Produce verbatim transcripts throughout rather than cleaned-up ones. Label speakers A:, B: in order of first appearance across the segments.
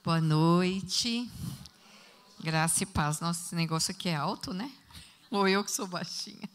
A: Boa noite. Graça e paz. Nossa, esse negócio aqui é alto, né? Ou eu que sou baixinha.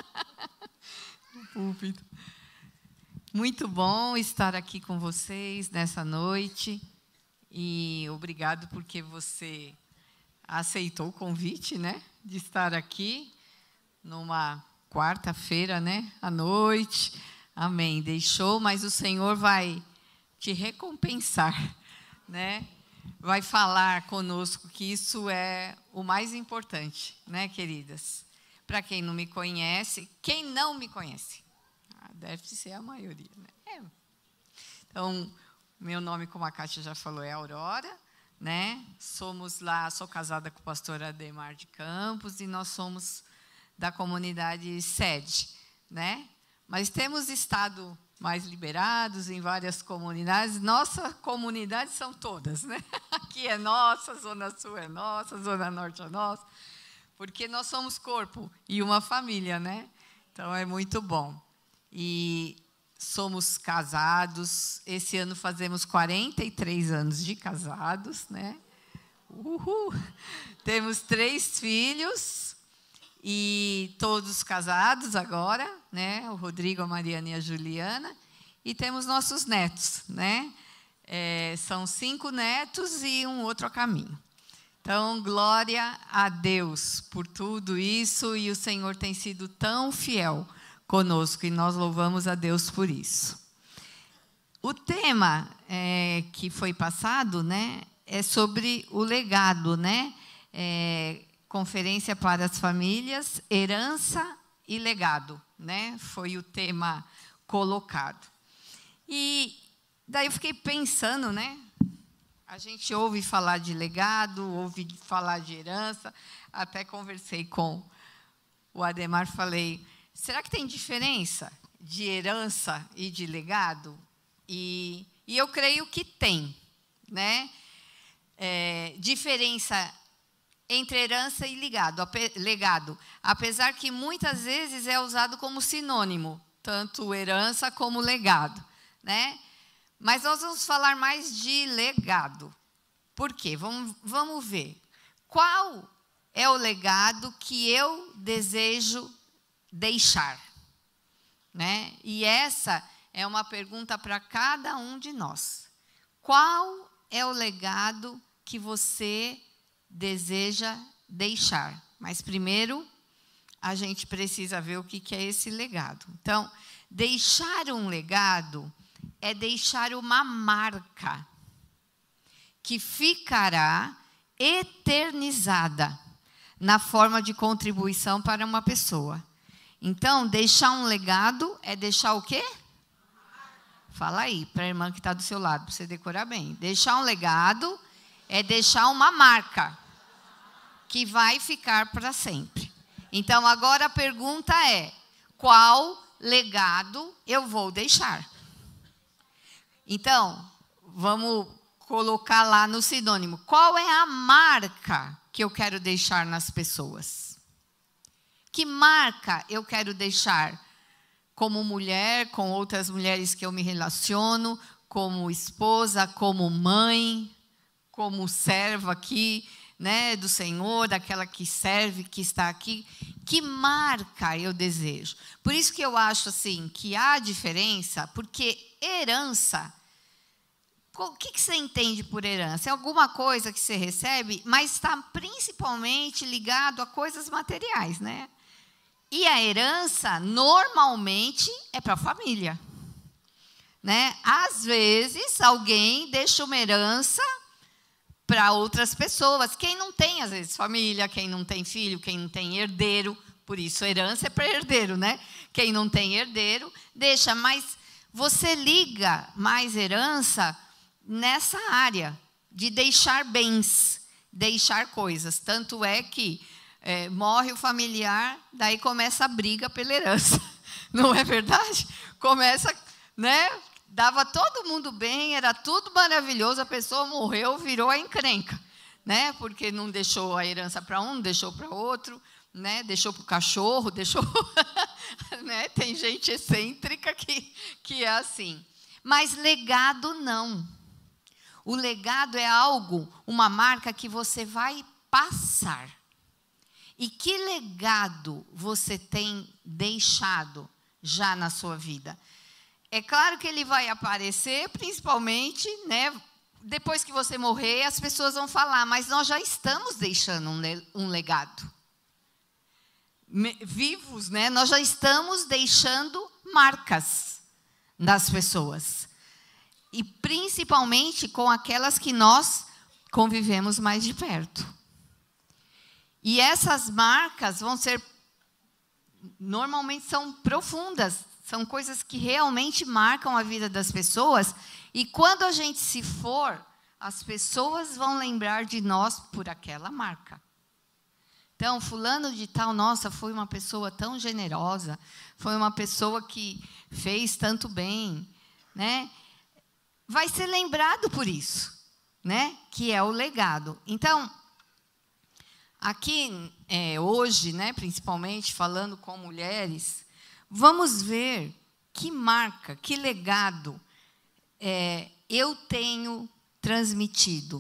A: Muito bom estar aqui com vocês nessa noite. E obrigado porque você aceitou o convite, né? De estar aqui numa quarta-feira, né? À noite. Amém. Deixou, mas o Senhor vai te recompensar, né? Vai falar conosco, que isso é o mais importante, né, queridas? Para quem não me conhece, quem não me conhece? Ah, deve ser a maioria, né? É. Então, meu nome, como a Kátia já falou, é Aurora, né? Somos lá, sou casada com o pastor Ademar de Campos e nós somos da comunidade sede, né? Mas temos estado mais liberados em várias comunidades. Nossa comunidade são todas, né? Aqui é nossa, Zona Sul é nossa, Zona Norte é nossa, porque nós somos corpo e uma família, né? Então, é muito bom. E somos casados, esse ano fazemos quarenta e três anos de casados, né? Uhul! Temos três filhos, e todos casados agora, né? O Rodrigo, a Mariana e a Juliana. E temos nossos netos, né? É, são cinco netos e um outro a caminho. Então, glória a Deus por tudo isso. E o Senhor tem sido tão fiel conosco. E nós louvamos a Deus por isso. O tema é, que foi passado, né? É sobre o legado, né? É, Conferência para as Famílias, Herança e Legado, né? Foi o tema colocado. E daí eu fiquei pensando, né? A gente ouve falar de legado, ouve falar de herança. Até conversei com o Ademar, falei, será que tem diferença de herança e de legado? E, e eu creio que tem, né? É, diferença entre herança e legado, legado, apesar que muitas vezes é usado como sinônimo, tanto herança como legado, né? Mas nós vamos falar mais de legado. Por quê? Vamos, vamos ver. Qual é o legado que eu desejo deixar? Né? E essa é uma pergunta para cada um de nós. Qual é o legado que você deseja deixar? Mas primeiro, a gente precisa ver o que é esse legado. Então, deixar um legado é deixar uma marca que ficará eternizada na forma de contribuição para uma pessoa. Então, deixar um legado é deixar o quê? Fala aí, para a irmã que está do seu lado, para você decorar bem. Deixar um legado é deixar uma marca que vai ficar para sempre. Então, agora a pergunta é, qual legado eu vou deixar? Então, vamos colocar lá no sinônimo. Qual é a marca que eu quero deixar nas pessoas? Que marca eu quero deixar como mulher, com outras mulheres que eu me relaciono, como esposa, como mãe, como serva aqui, né, do Senhor, daquela que serve, que está aqui? Que marca eu desejo? Por isso que eu acho assim, que há diferença, porque herança, o que você entende por herança? É alguma coisa que você recebe, mas está principalmente ligado a coisas materiais, né? E a herança, normalmente, é para a família, né? Às vezes, alguém deixa uma herança para outras pessoas. Quem não tem, às vezes, família, quem não tem filho, quem não tem herdeiro, por isso, herança é para herdeiro, né? Quem não tem herdeiro, deixa. Mas você liga mais herança nessa área de deixar bens, deixar coisas. Tanto é que é, morre o familiar, daí começa a briga pela herança. Não é verdade? Começa, né? Dava todo mundo bem, era tudo maravilhoso, a pessoa morreu, virou a encrenca, né? Porque não deixou a herança para um, não deixou para outro, né? Deixou para o cachorro, deixou... né? Tem gente excêntrica que, que é assim. Mas legado não. O legado é algo, uma marca que você vai passar. E que legado você tem deixado já na sua vida? É claro que ele vai aparecer, principalmente, né, depois que você morrer, as pessoas vão falar, mas nós já estamos deixando um, um legado. Vivos, né? Nós já estamos deixando marcas das pessoas. E principalmente com aquelas que nós convivemos mais de perto. E essas marcas vão ser, normalmente são profundas, são coisas que realmente marcam a vida das pessoas. E quando a gente se for, as pessoas vão lembrar de nós por aquela marca. Então, fulano de tal, nossa, foi uma pessoa tão generosa, foi uma pessoa que fez tanto bem, né? Vai ser lembrado por isso, né? Que é o legado. Então, aqui, é, hoje, né, principalmente falando com mulheres, vamos ver que marca, que legado é, eu tenho transmitido.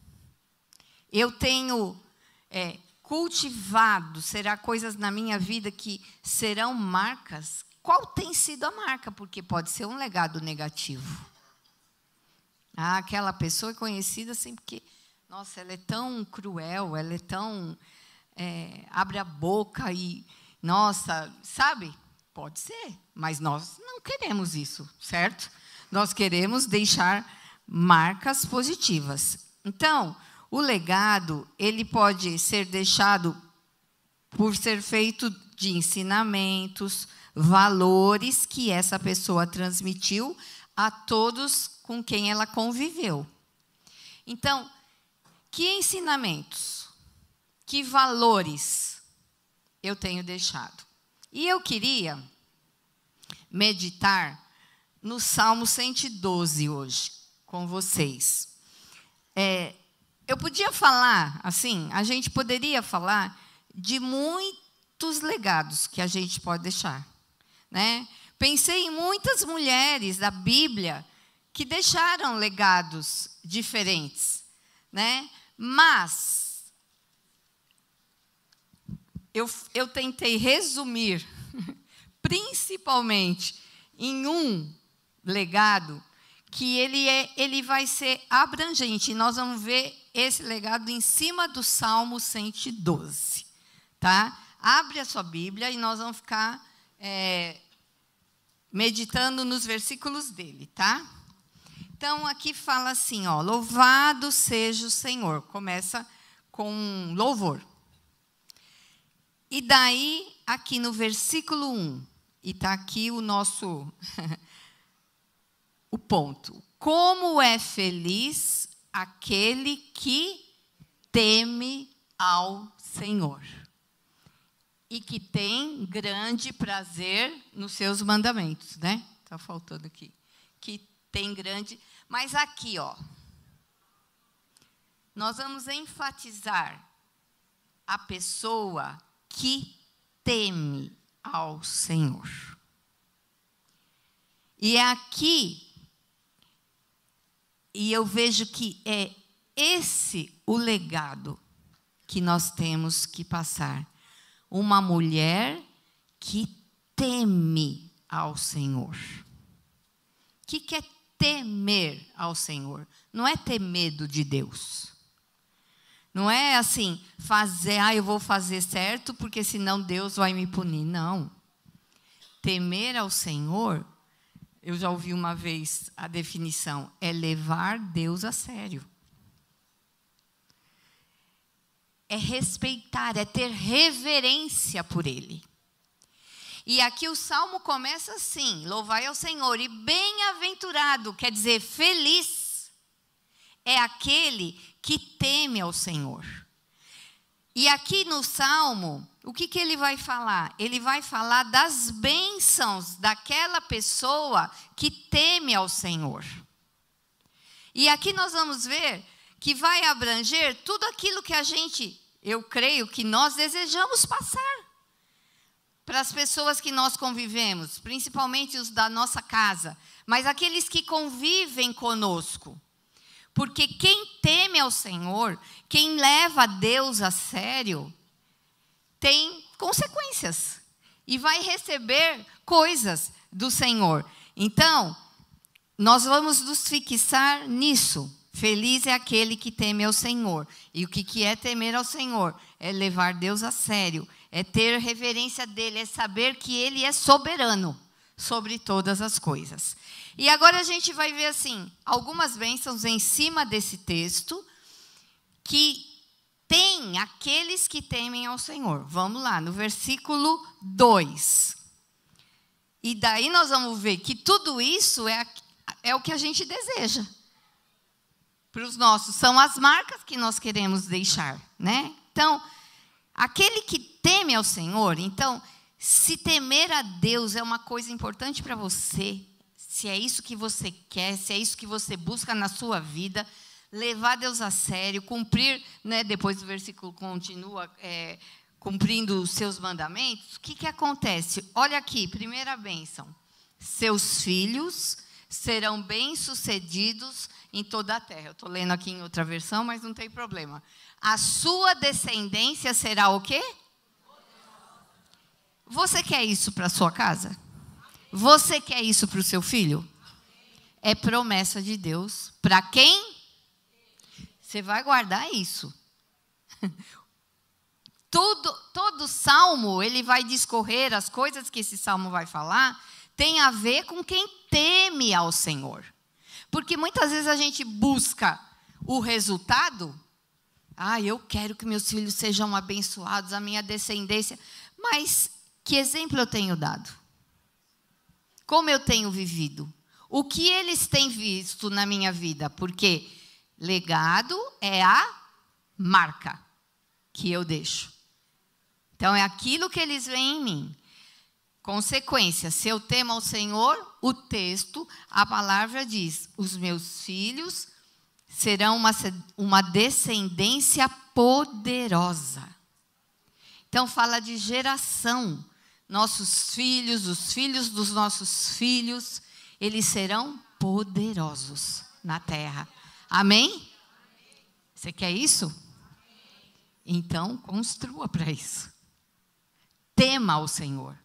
A: Eu tenho é, cultivado, será coisas na minha vida que serão marcas? Qual tem sido a marca? Porque pode ser um legado negativo. Ah, aquela pessoa é conhecida assim porque, nossa, ela é tão cruel, ela é tão... É, abre a boca e, nossa, sabe? Pode ser, mas nós não queremos isso, certo? Nós queremos deixar marcas positivas. Então, o legado, ele pode ser deixado por ser feito de ensinamentos, valores que essa pessoa transmitiu a todos com quem ela conviveu. Então, que ensinamentos, que valores eu tenho deixado? E eu queria meditar no Salmo cento e doze hoje, com vocês. É, eu podia falar, assim, a gente poderia falar de muitos legados que a gente pode deixar, né? Pensei em muitas mulheres da Bíblia que deixaram legados diferentes, né? Mas eu, eu tentei resumir, principalmente em um legado que ele, é, ele vai ser abrangente. E nós vamos ver esse legado em cima do Salmo cento e doze. Tá? Abre a sua Bíblia e nós vamos ficar é, meditando nos versículos dele. Tá? Então, aqui fala assim, ó, louvado seja o Senhor. Começa com um louvor. E daí, aqui no versículo um, e está aqui o nosso... o ponto. Como é feliz aquele que teme ao Senhor e que tem grande prazer nos seus mandamentos, né? Está faltando aqui. Que tem grande... Mas aqui, ó, nós vamos enfatizar a pessoa que teme ao Senhor. E é aqui... E eu vejo que é esse o legado que nós temos que passar. Uma mulher que teme ao Senhor. O que, que é temer ao Senhor? Não é ter medo de Deus. Não é assim, fazer, ah, eu vou fazer certo, porque senão Deus vai me punir. Não. Temer ao Senhor... Eu já ouvi uma vez a definição, é levar Deus a sério. É respeitar, é ter reverência por Ele. E aqui o Salmo começa assim, louvai ao Senhor, e bem-aventurado, quer dizer, feliz, é aquele que teme ao Senhor. E aqui no Salmo, o que, que ele vai falar? Ele vai falar das bênçãos daquela pessoa que teme ao Senhor. E aqui nós vamos ver que vai abranger tudo aquilo que a gente, eu creio, que nós desejamos passar para as pessoas que nós convivemos, principalmente os da nossa casa, mas aqueles que convivem conosco.
B: Porque quem teme ao Senhor, quem leva Deus a sério, tem consequências e vai receber coisas do Senhor. Então, nós vamos nos fixar nisso. Feliz é aquele que teme ao Senhor. E o que, que é temer ao Senhor? É levar Deus a sério, é ter reverência dele, é saber que ele é soberano sobre todas as coisas. E agora a gente vai ver assim, algumas bênçãos em cima desse texto, que tem aqueles que temem ao Senhor. Vamos lá, no versículo dois. E daí nós vamos ver que tudo isso é, é o que a gente deseja. Para os nossos, são as marcas que nós queremos deixar, né? Então, aquele que teme ao Senhor, então, se temer a Deus é uma coisa importante para você, se é isso que você quer, se é isso que você busca na sua vida, levar Deus a sério, cumprir, né, depois o versículo continua, é, cumprindo os seus mandamentos, o que, que acontece? Olha aqui, primeira bênção, seus filhos serão bem-sucedidos em toda a terra. Eu estou lendo aqui em outra versão, mas não tem problema. A sua descendência será o quê? Você quer isso para a sua casa? Você quer isso para o seu filho? É promessa de Deus. Para quem? Você vai guardar isso. Todo, todo salmo, ele vai discorrer, as coisas que esse salmo vai falar, tem a ver com quem teme ao Senhor. Porque muitas vezes a gente busca o resultado. Ah, eu quero que meus filhos sejam abençoados, a minha descendência. Mas que exemplo eu tenho dado? Como eu tenho vivido? O que eles têm visto na minha vida? Porque legado é a marca que eu deixo. Então, é aquilo que eles veem em mim. Consequência, se eu temo ao Senhor, o texto, a palavra diz, os meus filhos serão uma, uma descendência poderosa. Então, fala de geração. Nossos filhos, os filhos dos nossos filhos, eles serão poderosos na terra. Amém? Você quer isso? Então, construa para isso. Tema ao Senhor.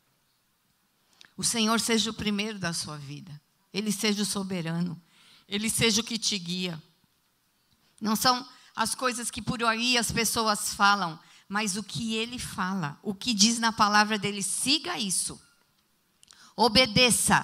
B: O Senhor seja o primeiro da sua vida. Ele seja o soberano. Ele seja o que te guia. Não são as coisas que por aí as pessoas falam, mas o que Ele fala, o que diz na palavra dEle, siga isso. Obedeça.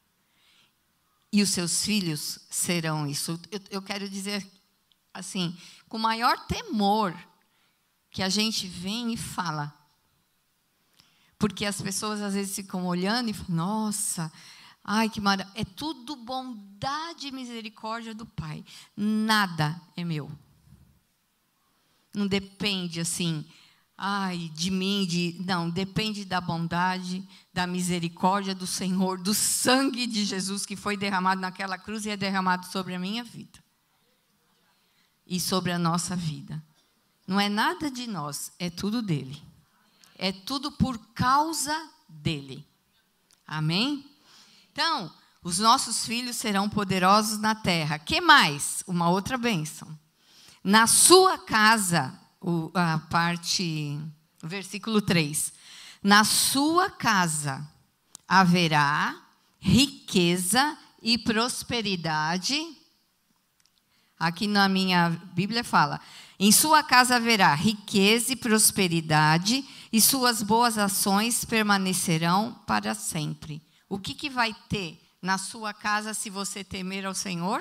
B: E os seus filhos serão isso. Eu, eu quero dizer assim, com maior temor, que a gente vem e fala. Porque as pessoas às vezes ficam olhando e falam, nossa, ai que maravilha. É tudo bondade e misericórdia do Pai. Nada é meu. Não depende assim, ai, de mim, de, não, depende da bondade, da misericórdia do Senhor, do sangue de Jesus que foi derramado naquela cruz e é derramado sobre a minha vida. E sobre a nossa vida. Não é nada de nós, é tudo dele. É tudo por causa dele. Amém? Então, os nossos filhos serão poderosos na terra. Que mais? Uma outra bênção. Na sua casa, o, a parte, versículo três. Na sua casa haverá riqueza e prosperidade. Aqui na minha Bíblia fala, em sua casa haverá riqueza e prosperidade, e suas boas ações permanecerão para sempre. O que, que vai ter na sua casa se você temer ao Senhor?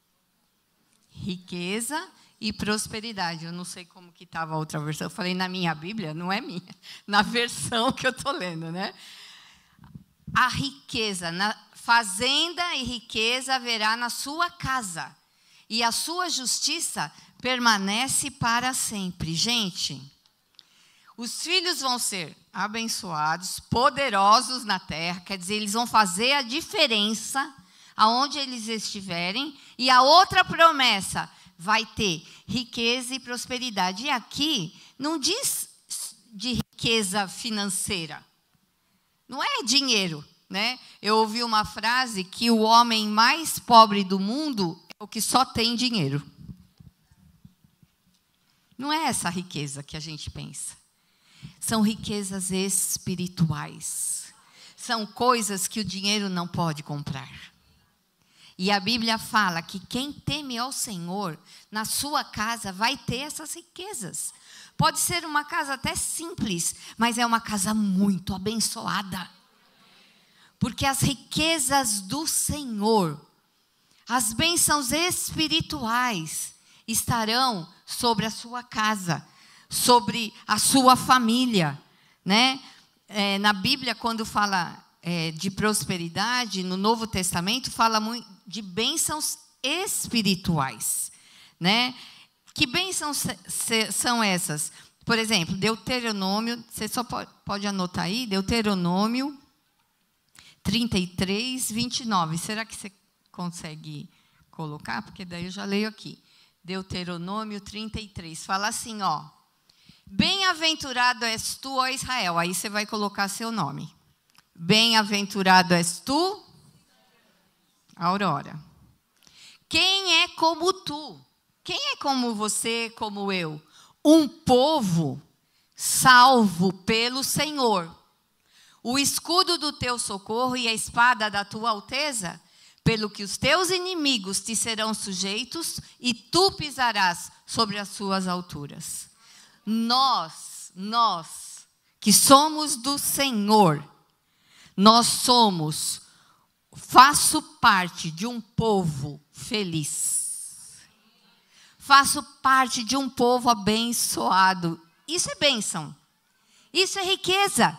B: Riqueza e prosperidade. Eu não sei como que estava a outra versão. Eu falei na minha Bíblia, não é minha. Na versão que eu estou lendo, né? A riqueza, na fazenda e riqueza haverá na sua casa. E a sua justiça permanece para sempre. Gente, os filhos vão ser abençoados, poderosos na terra, quer dizer, eles vão fazer a diferença aonde eles estiverem. E a outra promessa vai ter riqueza e prosperidade. E aqui não diz de riqueza financeira, não é dinheiro, né? Eu ouvi uma frase que o homem mais pobre do mundo é que só tem dinheiro. Não é essa a riqueza que a gente pensa. São riquezas espirituais. São coisas que o dinheiro não pode comprar. E a Bíblia fala que quem teme ao Senhor, na sua casa, vai ter essas riquezas. Pode ser uma casa até simples, mas é uma casa muito abençoada. Porque as riquezas do Senhor, as bênçãos espirituais, estarão sobre a sua casa, sobre a sua família, né? É, na Bíblia, quando fala é, de prosperidade, no Novo Testamento, fala muito de bênçãos espirituais, né? Que bênçãos são essas? Por exemplo, Deuteronômio, você só pode, pode anotar aí, Deuteronômio trinta e três, vinte e nove. Será que você consegue colocar? Porque daí eu já leio aqui. Deuteronômio trinta e três, fala assim, ó. Bem-aventurado és tu, ó Israel. Aí você vai colocar seu nome. Bem-aventurado és tu, Aurora. Quem é como tu? Quem é como você, como eu? Um povo salvo pelo Senhor. O escudo do teu socorro e a espada da tua alteza, pelo que os teus inimigos te serão sujeitos e tu pisarás sobre as suas alturas. Nós, nós, que somos do Senhor, nós somos, faço parte de um povo feliz. Faço parte de um povo abençoado. Isso é bênção. Isso é riqueza.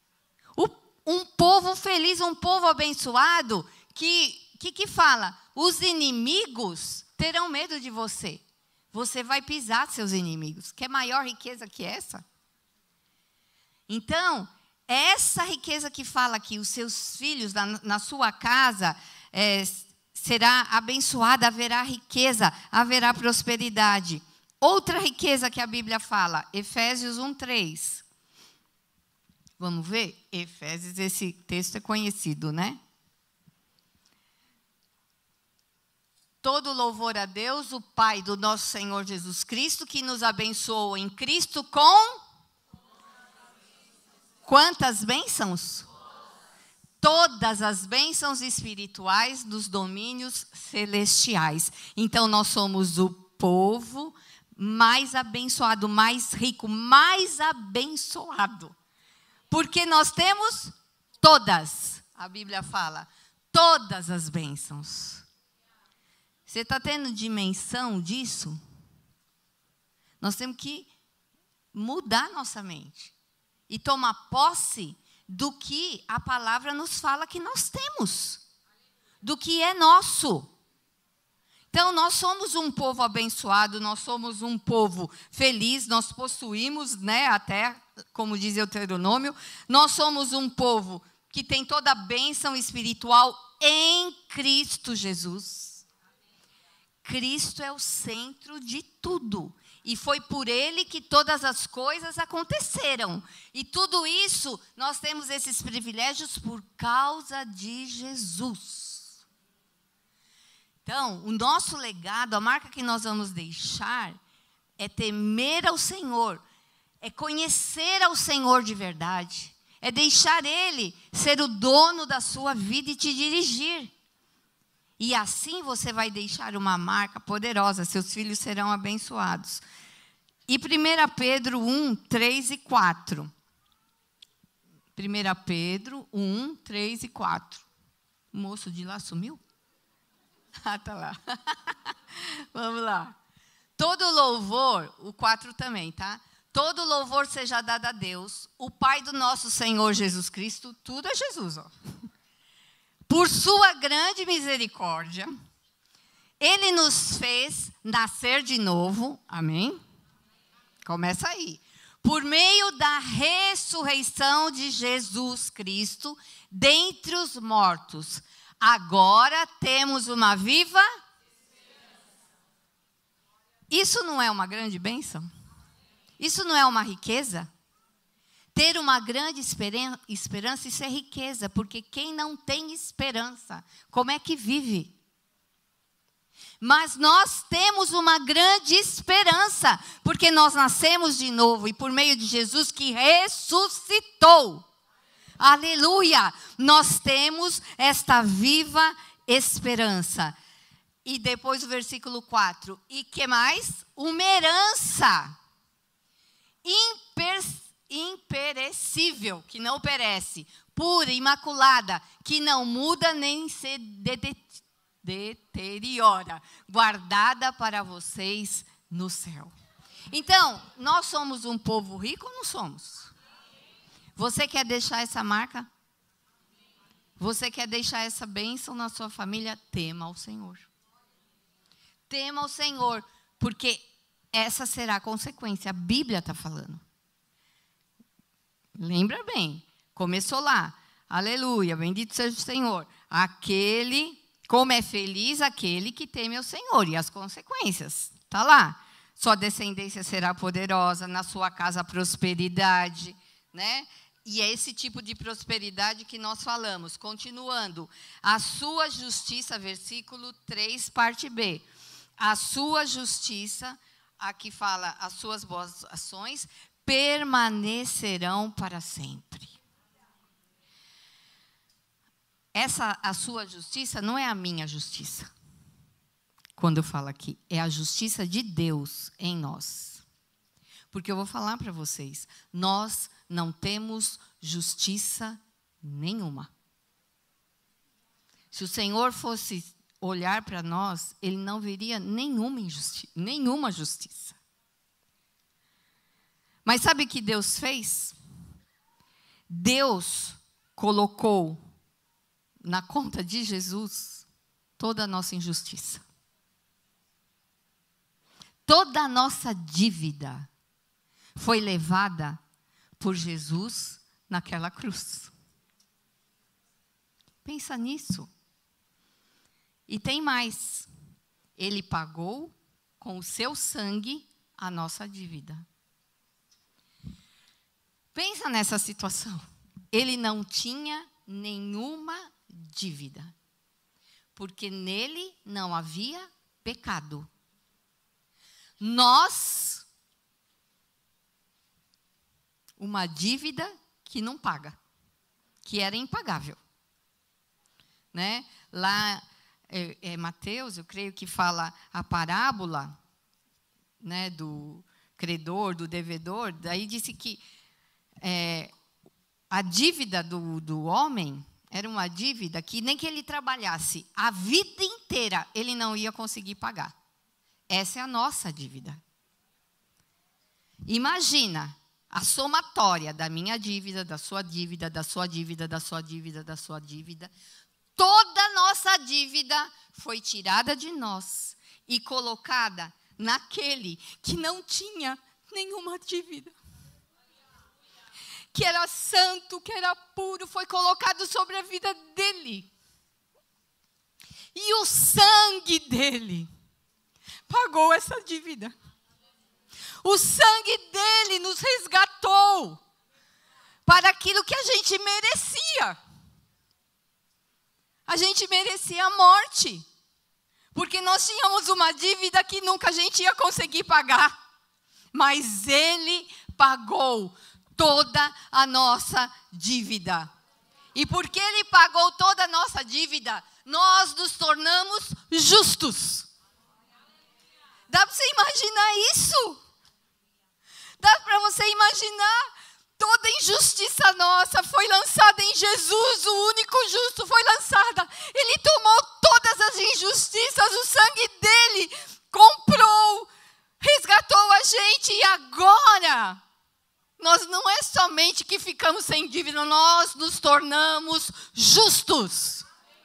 B: Um povo feliz, um povo abençoado, que, que, que fala, os inimigos terão medo de você. Você vai pisar seus inimigos. Quer maior riqueza que essa? Então, é essa riqueza que fala que os seus filhos, na, na sua casa, é, será abençoada, haverá riqueza, haverá prosperidade. Outra riqueza que a Bíblia fala, Efésios um, três. Vamos ver? Efésios, esse texto é conhecido, né? Todo louvor a Deus, o Pai do nosso Senhor Jesus Cristo, que nos abençoou em Cristo com... Quantas bênçãos? Todas as bênçãos espirituais dos domínios celestiais. Então, nós somos o povo mais abençoado, mais rico, mais abençoado. Porque nós temos todas, a Bíblia fala, todas as bênçãos. Você está tendo dimensão disso? Nós temos que mudar nossa mente e tomar posse do que a palavra nos fala que nós temos, do que é nosso. Então, nós somos um povo abençoado, nós somos um povo feliz, nós possuímos, né, até, como diz Deuteronômio, nós somos um povo que tem toda a bênção espiritual em Cristo Jesus. Cristo é o centro de tudo. E foi por Ele que todas as coisas aconteceram. E tudo isso, nós temos esses privilégios por causa de Jesus. Então, o nosso legado, a marca que nós vamos deixar, é temer ao Senhor, é conhecer ao Senhor de verdade, é deixar Ele ser o dono da sua vida e te dirigir. E assim você vai deixar uma marca poderosa, seus filhos serão abençoados. E primeira Pedro um, três e quatro. primeira Pedro um, três e quatro. O moço de lá sumiu? Ah, tá lá. Vamos lá. Todo louvor, o quatro também, tá? Todo louvor seja dado a Deus, o Pai do nosso Senhor Jesus Cristo, tudo é Jesus, ó. Por sua grande misericórdia, Ele nos fez nascer de novo, amém? Começa aí. Por meio da ressurreição de Jesus Cristo, dentre os mortos, agora temos uma viva... Isso não é uma grande bênção? Isso não é uma riqueza? Ter uma grande esperança, isso é riqueza, porque quem não tem esperança, como é que vive? Mas nós temos uma grande esperança, porque nós nascemos de novo e por meio de Jesus que ressuscitou. Aleluia! Nós temos esta viva esperança. E depois o versículo quatro. E que mais? Uma herança imper, imperecível, que não perece, pura, imaculada, que não muda nem se deteriora, guardada para vocês no céu. Então, nós somos um povo rico ou não somos? Você quer deixar essa marca? Você quer deixar essa bênção na sua família? Tema ao Senhor. Tema ao Senhor, porque essa será a consequência. A Bíblia está falando. Lembra bem, começou lá. Aleluia, bendito seja o Senhor. Aquele, como é feliz aquele que teme ao Senhor. E as consequências, está lá. Sua descendência será poderosa, na sua casa prosperidade, né? E é esse tipo de prosperidade que nós falamos. Continuando, a sua justiça, versículo três, parte B. A sua justiça, aqui fala, as suas boas ações, permanecerão para sempre. Essa, a sua justiça, não é a minha justiça. Quando eu falo aqui, é a justiça de Deus em nós. Porque eu vou falar para vocês, nós não temos justiça nenhuma. Se o Senhor fosse olhar para nós, Ele não veria nenhuma injustiça, nenhuma justiça. Mas sabe o que Deus fez? Deus colocou na conta de Jesus toda a nossa injustiça. Toda a nossa dívida foi levada por Jesus naquela cruz. Pensa nisso. E tem mais. Ele pagou com o seu sangue a nossa dívida. Pensa nessa situação. Ele não tinha nenhuma dívida, porque nele não havia pecado. Nós, uma dívida que não paga, que era impagável. Né? Lá, é, é Mateus, eu creio que fala a parábola, né, do credor, do devedor. Daí disse que é, a dívida do, do homem era uma dívida que nem que ele trabalhasse a vida inteira, ele não ia conseguir pagar. Essa é a nossa dívida. Imagina a somatória da minha dívida, da sua dívida, da sua dívida, da sua dívida, da sua dívida. Toda a nossa dívida foi tirada de nós e colocada naquele que não tinha nenhuma dívida. Que era santo, que era puro, foi colocado sobre a vida dele. E o sangue dele pagou essa dívida. O sangue dele nos resgatou para aquilo que a gente merecia. A gente merecia a morte, porque nós tínhamos uma dívida que nunca a gente ia conseguir pagar. Mas ele pagou toda a nossa dívida. E porque ele pagou toda a nossa dívida, nós nos tornamos justos. Dá para você imaginar isso? Dá para você imaginar? Toda injustiça nossa foi lançada em Jesus, o único justo foi lançada. Ele tomou todas as injustiças, o sangue dele comprou, resgatou a gente e agora nós não é somente que ficamos sem dívida, nós nos tornamos justos.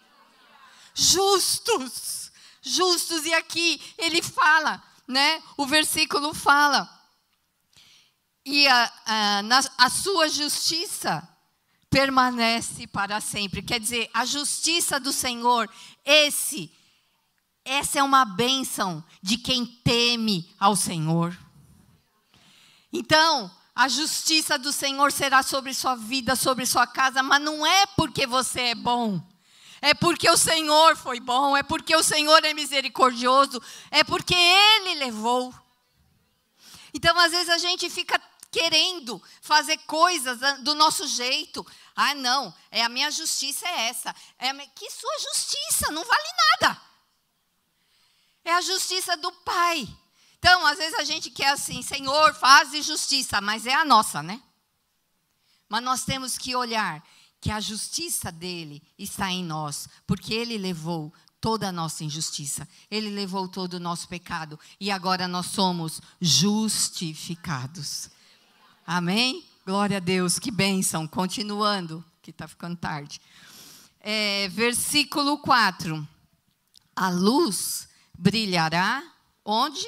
B: Justos. Justos. E aqui ele fala, né? O versículo fala. E a, a, na, a sua justiça permanece para sempre. Quer dizer, a justiça do Senhor, esse, essa é uma bênção de quem teme ao Senhor. Então, a justiça do Senhor será sobre sua vida, sobre sua casa, mas não é porque você é bom. É porque o Senhor foi bom, é porque o Senhor é misericordioso, é porque Ele levou. Então, às vezes, a gente fica querendo fazer coisas do nosso jeito. Ah, não, é a minha justiça é essa. É a minha... Que sua justiça? Não vale nada. É a justiça do Pai. Então, às vezes, a gente quer assim, Senhor, faz justiça, mas é a nossa, né? Mas nós temos que olhar que a justiça dele está em nós, porque ele levou toda a nossa injustiça, ele levou todo o nosso pecado, e agora nós somos justificados. Amém? Glória a Deus, que bênção. Continuando, que está ficando tarde. É, versículo quatro. A luz brilhará onde?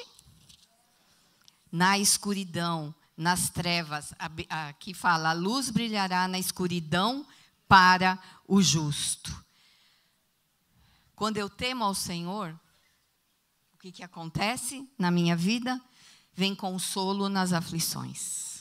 B: Na escuridão, nas trevas. Aqui fala, a luz brilhará na escuridão para o justo. Quando eu temo ao Senhor, o que, que acontece na minha vida? Vem consolo nas aflições.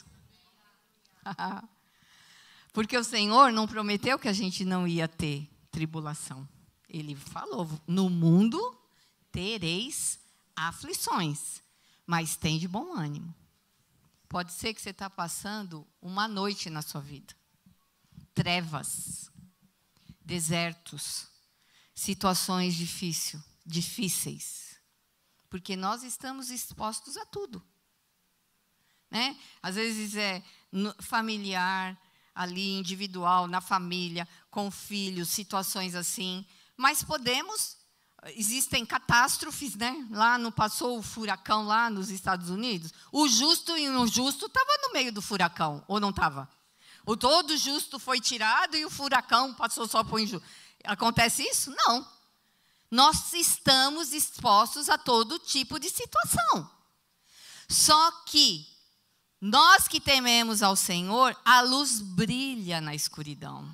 B: Porque o Senhor não prometeu que a gente não ia ter tribulação. Ele falou, no mundo tereis aflições, mas tem de bom ânimo. Pode ser que você está passando uma noite na sua vida. Trevas, desertos, situações difícil, difíceis. Porque nós estamos expostos a tudo. Né? Às vezes é familiar, ali individual, na família, com filhos, situações assim. Mas podemos, existem catástrofes, né? Lá não passou o furacão lá nos Estados Unidos? O justo e o injusto estavam no meio do furacão, ou não estava? O todo justo foi tirado e o furacão passou só para o injusto. Acontece isso? Não. Nós estamos expostos a todo tipo de situação. Só que nós que tememos ao Senhor, a luz brilha na escuridão.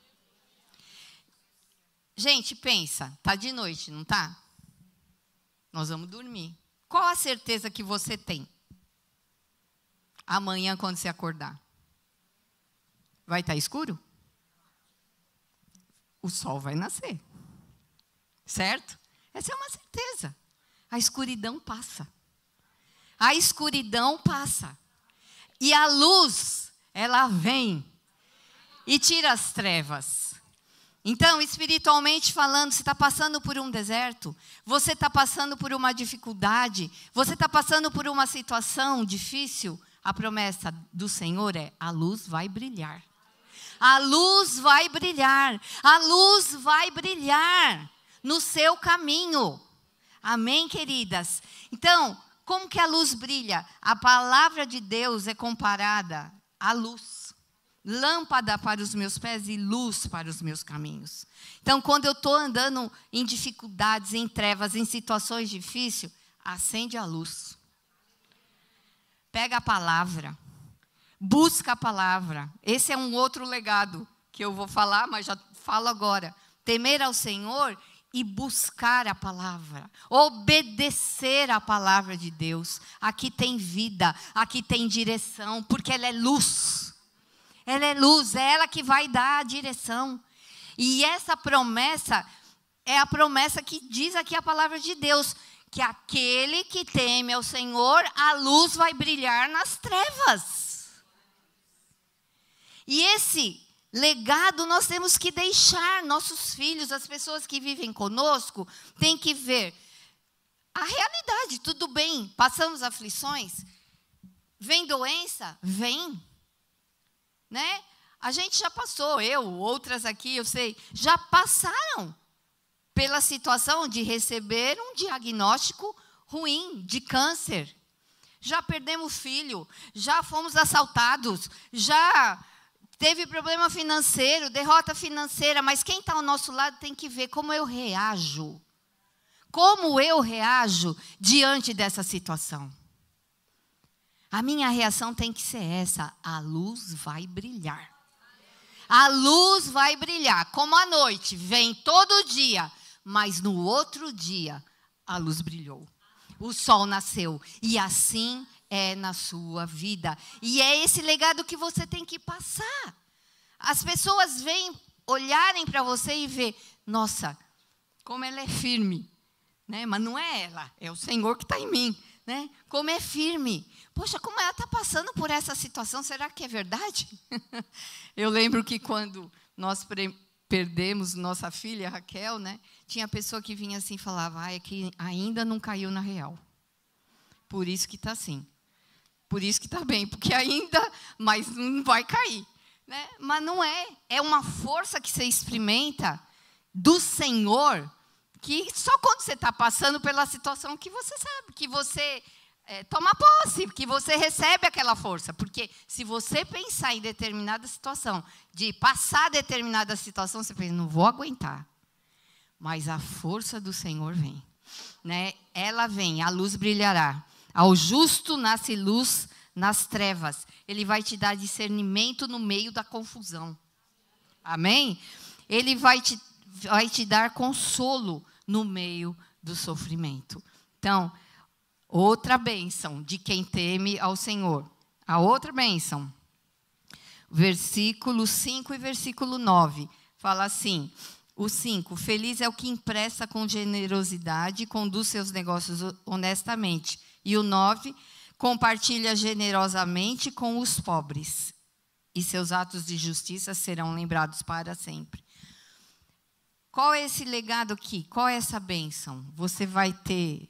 B: Gente, pensa, está de noite, não está? Nós vamos dormir. Qual a certeza que você tem? Amanhã, quando você acordar, vai estar escuro? O sol vai nascer. Certo? Essa é uma certeza. A escuridão passa. A escuridão passa. E a luz, ela vem e tira as trevas. Então, espiritualmente falando, você está passando por um deserto, você está passando por uma dificuldade, você está passando por uma situação difícil, a promessa do Senhor é, a luz vai brilhar. A luz vai brilhar, a luz vai brilhar no seu caminho. Amém, queridas? Então, como que a luz brilha? A palavra de Deus é comparada à luz. Lâmpada para os meus pés e luz para os meus caminhos. Então, quando eu estou andando em dificuldades, em trevas, em situações difíceis, acende a luz. Pega a palavra. Busca a palavra. Esse é um outro legado que eu vou falar, mas já falo agora. Temer ao Senhor e buscar a palavra. Obedecer a palavra de Deus. Aqui tem vida, aqui tem direção, porque ela é luz. Ela é luz, é ela que vai dar a direção. E essa promessa é a promessa que diz aqui a palavra de Deus, que aquele que teme ao Senhor, a luz vai brilhar nas trevas. E esse legado nós temos que deixar, nossos filhos, as pessoas que vivem conosco, têm que ver a realidade. Tudo bem, passamos aflições, vem doença, vem. Né? A gente já passou, eu, outras aqui, eu sei, já passaram pela situação de receber um diagnóstico ruim de câncer. Já perdemos filho, já fomos assaltados, já teve problema financeiro, derrota financeira, mas quem está ao nosso lado tem que ver como eu reajo. Como eu reajo diante dessa situação. A minha reação tem que ser essa, a luz vai brilhar. A luz vai brilhar, como a noite, vem todo dia, mas no outro dia a luz brilhou. O sol nasceu, e assim é na sua vida. E é esse legado que você tem que passar. As pessoas vêm olharem para você e ver, nossa, como ela é firme, né? Mas não é ela, é o Senhor que está em mim, né? Como é firme. Poxa, como ela está passando por essa situação, será que é verdade? Eu lembro que quando nós perdemos nossa filha, Raquel, né? Tinha pessoa que vinha assim e falava, ah, é que ainda não caiu na real. Por isso que está assim. Por isso que está bem, porque ainda, mas não vai cair. Né? Mas não é. É uma força que você experimenta do Senhor, que só quando você está passando pela situação que você sabe, que você é, toma posse, que você recebe aquela força. Porque se você pensar em determinada situação, de passar determinada situação, você pensa, não vou aguentar. Mas a força do Senhor vem. Né? Ela vem, a luz brilhará. Ao justo nasce luz nas trevas. Ele vai te dar discernimento no meio da confusão. Amém? Ele vai te, vai te dar consolo no meio do sofrimento. Então, outra bênção de quem teme ao Senhor. A outra bênção. Versículo cinco e versículo nove. Fala assim, o cinco. Feliz é o que empresta com generosidade e conduz seus negócios honestamente. E o nove, compartilha generosamente com os pobres, e seus atos de justiça serão lembrados para sempre. Qual é esse legado aqui? Qual é essa bênção? Você vai ter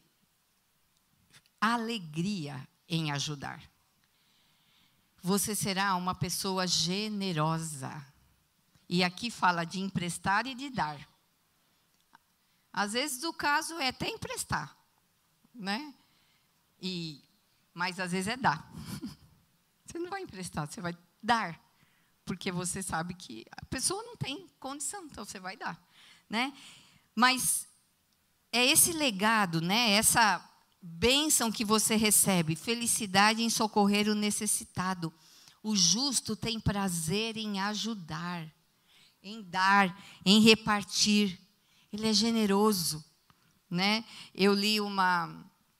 B: alegria em ajudar. Você será uma pessoa generosa. E aqui fala de emprestar e de dar. Às vezes o caso é até emprestar, né? E, mas às vezes é dar. Você não vai emprestar, você vai dar. Porque você sabe que a pessoa não tem condição, então você vai dar. Né? Mas é esse legado, né? Essa bênção que você recebe, felicidade em socorrer o necessitado. O justo tem prazer em ajudar, em dar, em repartir. Ele é generoso. Né? Eu li uma...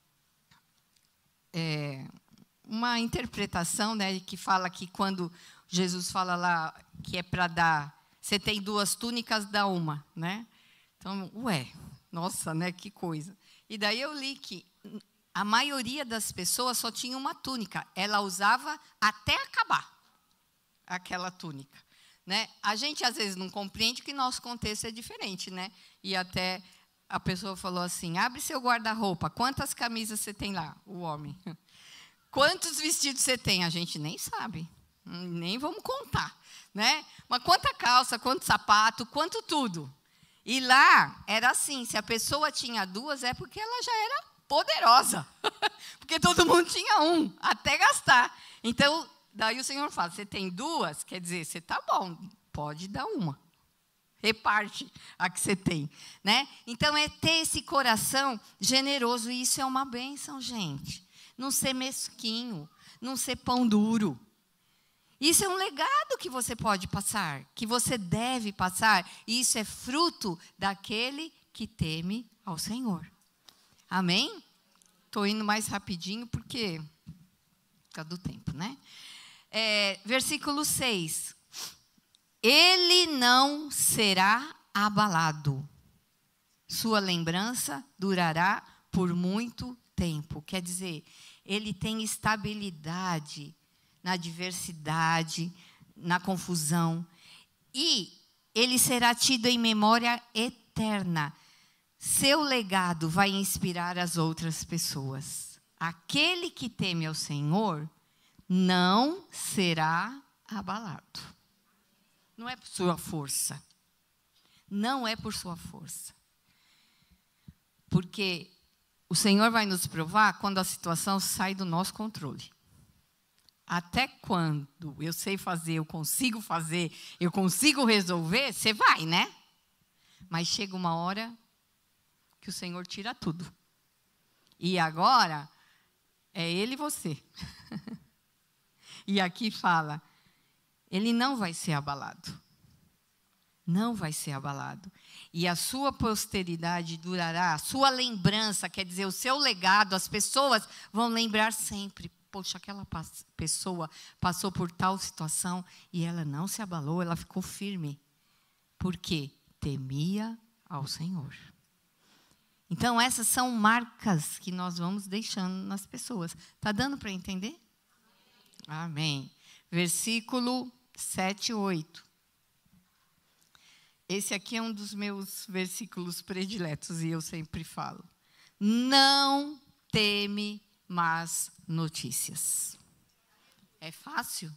B: É, uma interpretação, né, que fala que quando Jesus fala lá que é para dar, você tem duas túnicas, dá uma, né? Então, ué, nossa, né, que coisa. E daí eu li que a maioria das pessoas só tinha uma túnica, ela usava até acabar aquela túnica, né? A gente às vezes não compreende que nosso contexto é diferente, né? E até a pessoa falou assim, abre seu guarda-roupa, quantas camisas você tem lá? O homem. Quantos vestidos você tem? A gente nem sabe, nem vamos contar. Né? Mas quanta calça, quanto sapato, quanto tudo. E lá era assim, se a pessoa tinha duas, é porque ela já era poderosa. Porque todo mundo tinha um, até gastar. Então, daí o Senhor fala, você tem duas? Quer dizer, você está bom, pode dar uma. Reparte a que você tem, né? Então, é ter esse coração generoso, e isso é uma bênção, gente. Não ser mesquinho, não ser pão duro. Isso é um legado que você pode passar, que você deve passar, e isso é fruto daquele que teme ao Senhor. Amém? Estou indo mais rapidinho, porque... por causa do tempo, né? É, versículo seis. Ele não será abalado. Sua lembrança durará por muito tempo. Quer dizer, ele tem estabilidade na adversidade, na confusão. E ele será tido em memória eterna. Seu legado vai inspirar as outras pessoas. Aquele que teme ao Senhor não será abalado. Não é por sua força. Não é por sua força. Porque o Senhor vai nos provar quando a situação sai do nosso controle. Até quando eu sei fazer, eu consigo fazer, eu consigo resolver, você vai, né? Mas chega uma hora que o Senhor tira tudo. E agora, é Ele e você. E aqui fala, Ele não vai ser abalado. Não vai ser abalado. E a sua posteridade durará, a sua lembrança, quer dizer, o seu legado, as pessoas vão lembrar sempre. Poxa, aquela pessoa passou por tal situação e ela não se abalou, ela ficou firme. porque temia ao Senhor. Então, essas são marcas que nós vamos deixando nas pessoas. Está dando para entender? Amém. Versículo sete e oito. Esse aqui é um dos meus versículos prediletos e eu sempre falo. Não teme más notícias. É fácil?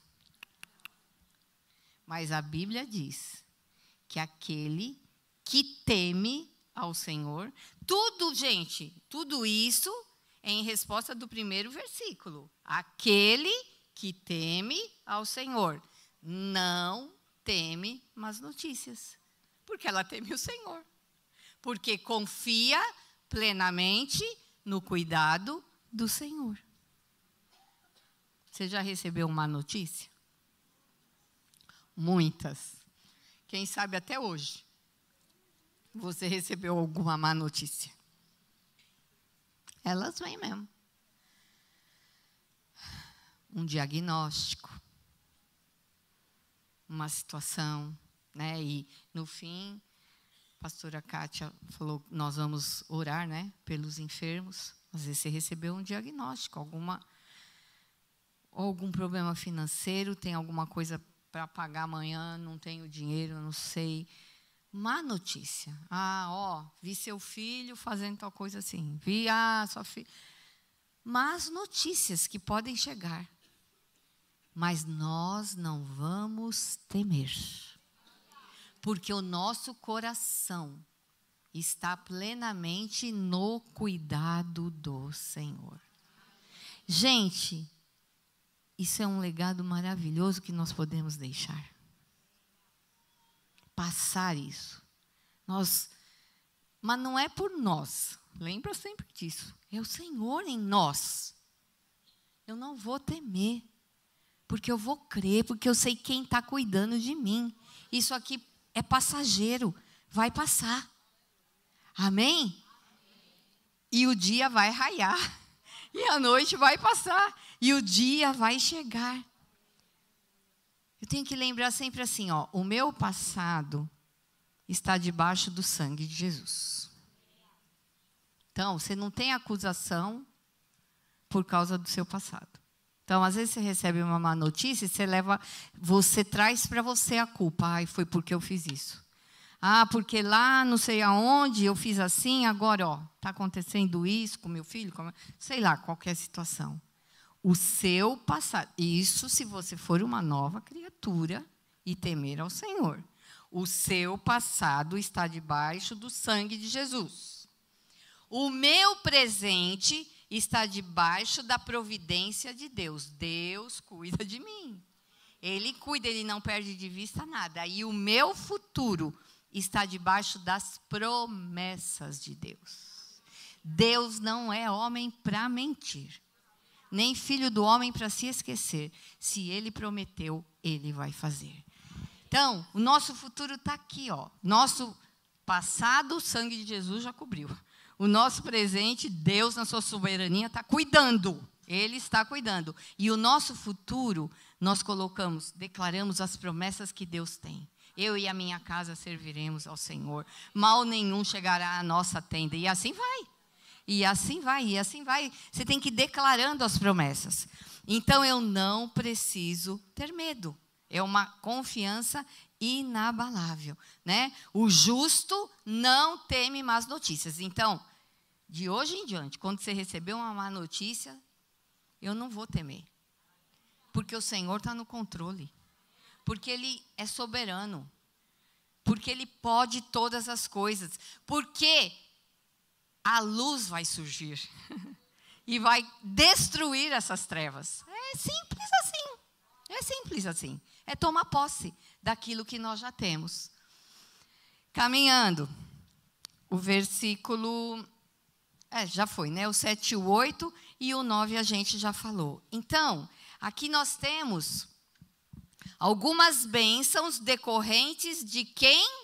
B: Mas a Bíblia diz que aquele que teme ao Senhor, tudo, gente, tudo isso é em resposta do primeiro versículo. Aquele que teme ao Senhor, não teme más notícias. Porque ela teme o Senhor. Porque confia plenamente no cuidado do Senhor. Você já recebeu uma notícia? Muitas. Quem sabe até hoje você recebeu alguma má notícia. Elas vêm mesmo. Um diagnóstico, uma situação, né? E no fim, a pastora Kátia falou, nós vamos orar, né, pelos enfermos. Às vezes você recebeu um diagnóstico, alguma, algum problema financeiro, tem alguma coisa para pagar amanhã, não tenho dinheiro, não sei. Má notícia. Ah, ó, vi seu filho fazendo tal coisa assim. Vi, ah, sua filha. Más notícias que podem chegar. Mas nós não vamos temer. Porque o nosso coração está plenamente no cuidado do Senhor. Gente, isso é um legado maravilhoso que nós podemos deixar. Passar isso. Nós, mas não é por nós. Lembra sempre disso. É o Senhor em nós. Eu não vou temer. Porque eu vou crer, porque eu sei quem está cuidando de mim. Isso aqui é passageiro. Vai passar. Amém? E o dia vai raiar. E a noite vai passar. E o dia vai chegar. Eu tenho que lembrar sempre assim, ó, o meu passado está debaixo do sangue de Jesus. Então, você não tem acusação por causa do seu passado. Então, às vezes você recebe uma má notícia e você leva, você traz para você a culpa. Ai, foi porque eu fiz isso. Ah, porque lá não sei aonde eu fiz assim, agora, ó, está acontecendo isso com meu filho, com, sei lá, qualquer situação. O seu passado. Isso se você for uma nova criatura e temer ao Senhor. O seu passado está debaixo do sangue de Jesus. O meu presente está debaixo da providência de Deus. Deus cuida de mim. Ele cuida, ele não perde de vista nada. E o meu futuro está debaixo das promessas de Deus. Deus não é homem para mentir. Nem filho do homem para se esquecer. Se ele prometeu, ele vai fazer. Então, o nosso futuro está aqui, ó. Nosso passado, o sangue de Jesus já cobriu. O nosso presente, Deus, na sua soberania, está cuidando. Ele está cuidando. E o nosso futuro, nós colocamos, declaramos as promessas que Deus tem. Eu e a minha casa serviremos ao Senhor. Mal nenhum chegará à nossa tenda. E assim vai. E assim vai, e assim vai. Você tem que ir declarando as promessas. Então, eu não preciso ter medo. É uma confiança inabalável, né? O justo não teme más notícias. Então, de hoje em diante, quando você receber uma má notícia, eu não vou temer. Porque o Senhor está no controle. Porque Ele é soberano. Porque Ele pode todas as coisas. Porque a luz vai surgir e vai destruir essas trevas. É simples assim. É simples assim. É tomar posse daquilo que nós já temos. Caminhando. O versículo... É, já foi, né? O sete e o oito e o nove a gente já falou. Então, aqui nós temos algumas bênçãos decorrentes de quem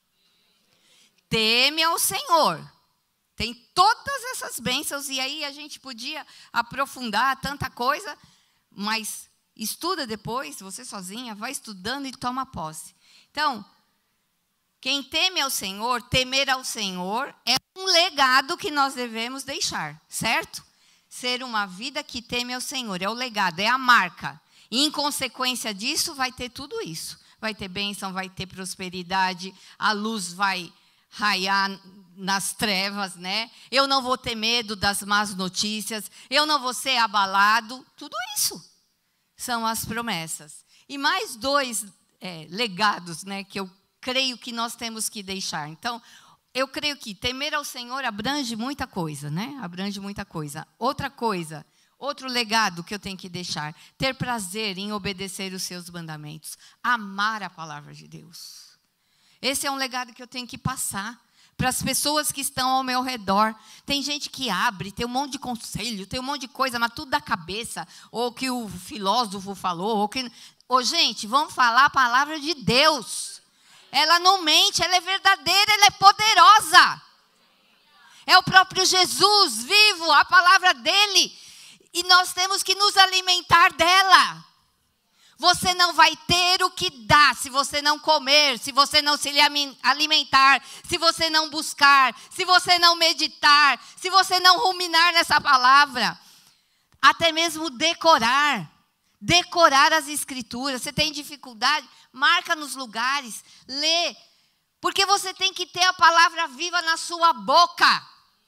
B: teme ao Senhor. Tem todas essas bênçãos, e aí a gente podia aprofundar tanta coisa, mas estuda depois, você sozinha, vai estudando e toma posse. Então, Quem teme ao Senhor, temer ao Senhor é um legado que nós devemos deixar, certo? Ser uma vida que teme ao Senhor, é o legado, é a marca. E em consequência disso, vai ter tudo isso. Vai ter bênção, vai ter prosperidade, a luz vai raiar nas trevas, né? Eu não vou ter medo das más notícias, eu não vou ser abalado. Tudo isso são as promessas. E mais dois é, legados, né, que eu creio que nós temos que deixar. Então, eu creio que temer ao Senhor abrange muita coisa, né? Abrange muita coisa. Outra coisa, outro legado que eu tenho que deixar, ter prazer em obedecer os seus mandamentos, amar a palavra de Deus. Esse é um legado que eu tenho que passar para as pessoas que estão ao meu redor. Tem gente que abre, tem um monte de conselho, tem um monte de coisa, mas tudo da cabeça, ou que o filósofo falou, ou que... Ô, gente, vamos falar a palavra de Deus. Ela não mente, ela é verdadeira, ela é poderosa. É o próprio Jesus vivo, a palavra dele. E nós temos que nos alimentar dela. Você não vai ter o que dá se você não comer, se você não se alimentar, se você não buscar, se você não meditar, se você não ruminar nessa palavra. Até mesmo decorar. Decorar as escrituras. Você tem dificuldade? Marca nos lugares, lê. Porque você tem que ter a palavra viva na sua boca.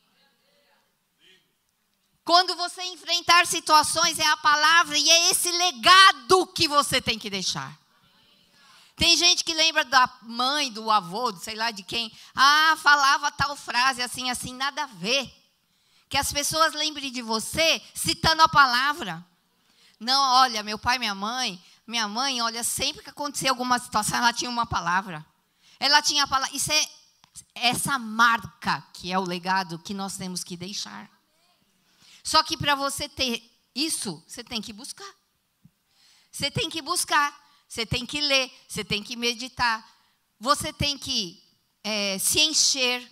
B: Quando você enfrentar situações, é a palavra e é esse legado que você tem que deixar. Tem gente que lembra da mãe, do avô, sei lá de quem. Ah, falava tal frase assim, assim, nada a ver. Que as pessoas lembrem de você citando a palavra. Não, olha, meu pai e minha mãe, minha mãe, olha, sempre que acontecia alguma situação, ela tinha uma palavra. Ela tinha a palavra. Isso é essa marca que é o legado que nós temos que deixar. Só que para você ter isso, você tem que buscar. Você tem que buscar, você tem que ler, você tem que meditar. Você tem que é, se encher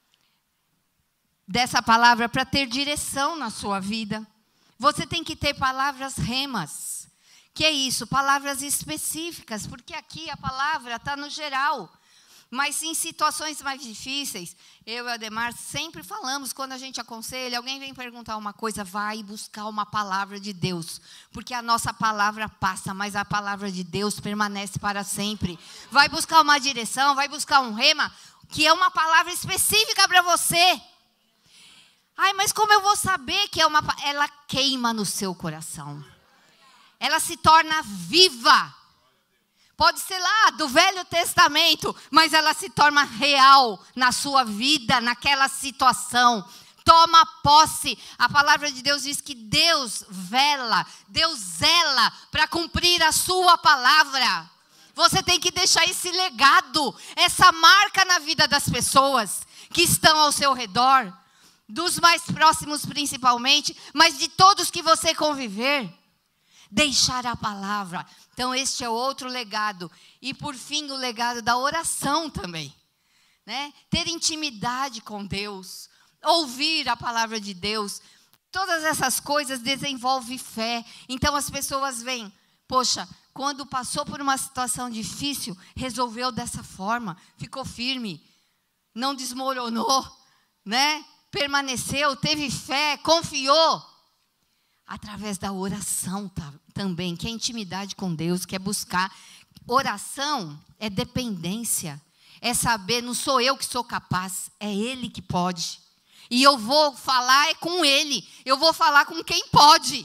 B: dessa palavra para ter direção na sua vida. Você tem que ter palavras remas. Que é isso? Palavras específicas, porque aqui a palavra está no geral. Mas em situações mais difíceis, eu e o Ademar sempre falamos, quando a gente aconselha, alguém vem perguntar uma coisa, vai buscar uma palavra de Deus. Porque a nossa palavra passa, mas a palavra de Deus permanece para sempre. Vai buscar uma direção, vai buscar um rema, que é uma palavra específica para você. Ai, mas como eu vou saber que é uma... Ela queima no seu coração. Ela se torna viva. Pode ser lá do Velho Testamento, mas ela se torna real na sua vida, naquela situação. Toma posse. A palavra de Deus diz que Deus vela, Deus zela para cumprir a sua palavra. Você tem que deixar esse legado, essa marca na vida das pessoas que estão ao seu redor. Dos mais próximos principalmente, mas de todos que você conviver. Deixar a palavra. Então este é outro legado. E por fim o legado da oração também. Né? Ter intimidade com Deus. Ouvir a palavra de Deus. Todas essas coisas desenvolvem fé. Então as pessoas veem, poxa, quando passou por uma situação difícil, resolveu dessa forma, ficou firme, não desmoronou, né? Permaneceu, teve fé, confiou. Através da oração tá, também, que é intimidade com Deus, que é buscar. Oração é dependência, é saber, não sou eu que sou capaz, é Ele que pode. E eu vou falar é com Ele, eu vou falar com quem pode.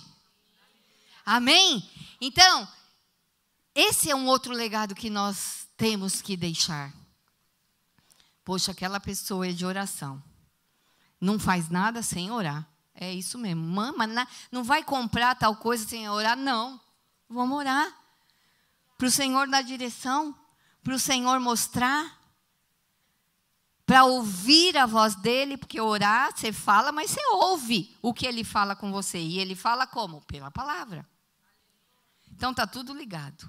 B: Amém? Então, esse é um outro legado que nós temos que deixar. Poxa, aquela pessoa é de oração. Não faz nada sem orar. É isso mesmo. Mama, não vai comprar tal coisa sem orar? Não. Vamos orar. Para o Senhor dar direção. Para o Senhor mostrar. Para ouvir a voz dEle. Porque orar, você fala, mas você ouve o que Ele fala com você. E Ele fala como? Pela palavra. Então está tudo ligado.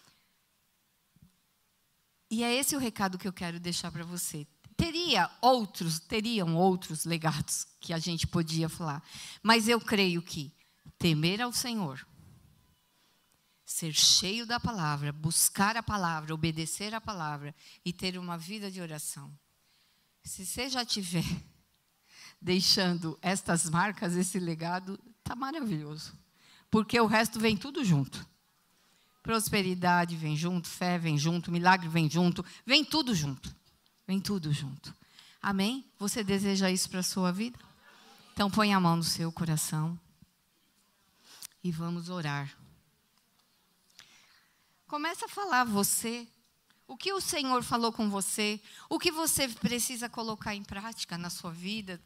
B: E é esse o recado que eu quero deixar para você. Teria outros, teriam outros legados que a gente podia falar. Mas eu creio que temer ao Senhor, ser cheio da palavra, buscar a palavra, obedecer a palavra e ter uma vida de oração. Se você já tiver deixando estas marcas, esse legado, está maravilhoso. Porque o resto vem tudo junto. Prosperidade vem junto, fé vem junto, milagre vem junto, vem tudo junto. Vem tudo junto. Amém? Você deseja isso para a sua vida? Então põe a mão no seu coração e vamos orar. Começa a falar você. O que o Senhor falou com você? O que você precisa colocar em prática na sua vida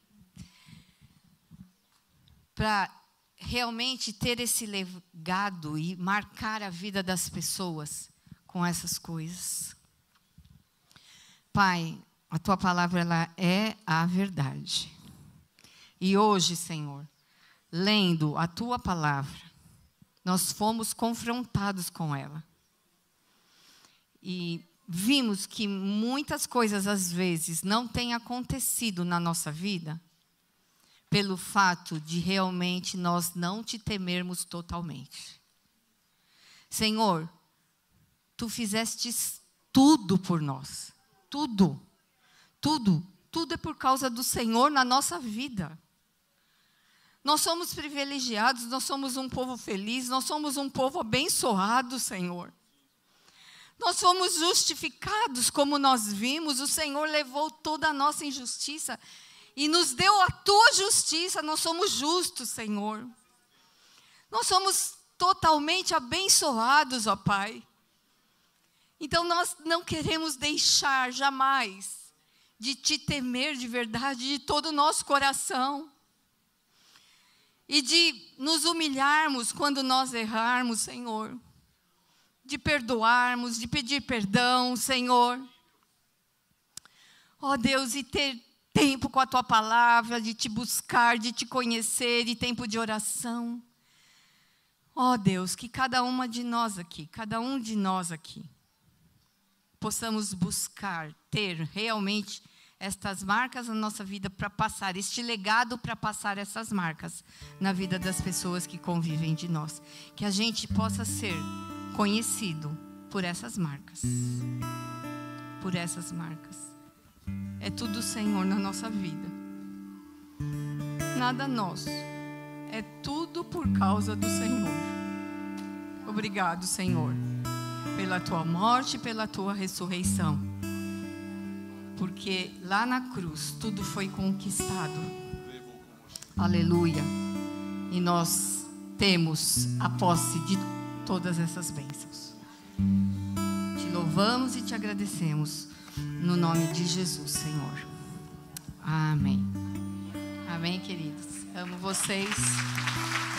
B: para realmente ter esse legado e marcar a vida das pessoas com essas coisas? Pai, a tua palavra ela é a verdade. E hoje, Senhor, lendo a tua palavra, nós fomos confrontados com ela. E vimos que muitas coisas, às vezes, não têm acontecido na nossa vida pelo fato de realmente nós não te temermos totalmente. Senhor, tu fizeste tudo por nós. Tudo. Tudo. Tudo é por causa do Senhor na nossa vida. Nós somos privilegiados, nós somos um povo feliz, nós somos um povo abençoado, Senhor. Nós fomos justificados, como nós vimos, o Senhor levou toda a nossa injustiça e nos deu a tua justiça, nós somos justos, Senhor. Nós somos totalmente abençoados, ó Pai. Então nós não queremos deixar jamais de te temer de verdade, de todo o nosso coração. E de nos humilharmos quando nós errarmos, Senhor. De perdoarmos, de pedir perdão, Senhor. Ó Deus, e ter tempo com a tua palavra, de te buscar, de te conhecer, e tempo de oração. Ó Deus, que cada uma de nós aqui, cada um de nós aqui, possamos buscar, ter realmente estas marcas na nossa vida para passar, este legado para passar essas marcas na vida das pessoas que convivem de nós. Que a gente possa ser conhecido por essas marcas. Por essas marcas. É tudo o Senhor na nossa vida. Nada nosso. É tudo por causa do Senhor. Obrigado, Senhor, pela tua morte e pela tua ressurreição. Porque lá na cruz tudo foi conquistado. Aleluia. E nós temos a posse de todas essas bênçãos. Te louvamos e te agradecemos no nome de Jesus, Senhor. Amém. Amém, queridos. Amo vocês.